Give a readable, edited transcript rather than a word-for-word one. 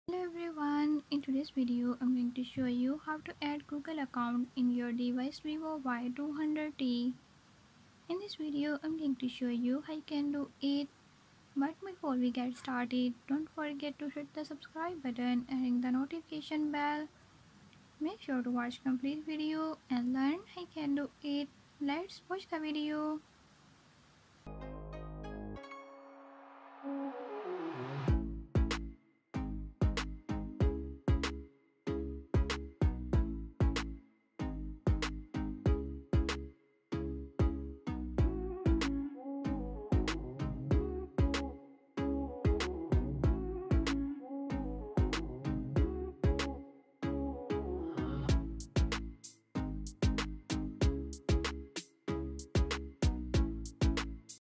Hello everyone, in today's video I'm going to show you how to add Google account in your device Vivo Y200T. In this video I'm going to show you how you can do it. But before we get started, don't forget to hit the subscribe button and ring the notification bell. Make sure to watch complete video and learn how you can do it. Let's watch the video.